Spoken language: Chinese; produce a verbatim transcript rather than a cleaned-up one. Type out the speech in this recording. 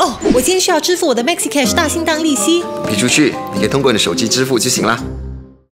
哦，我今天需要支付我的 Maxi Cash 大信档利息。 批出去，你可以通过你的手机支付就行了。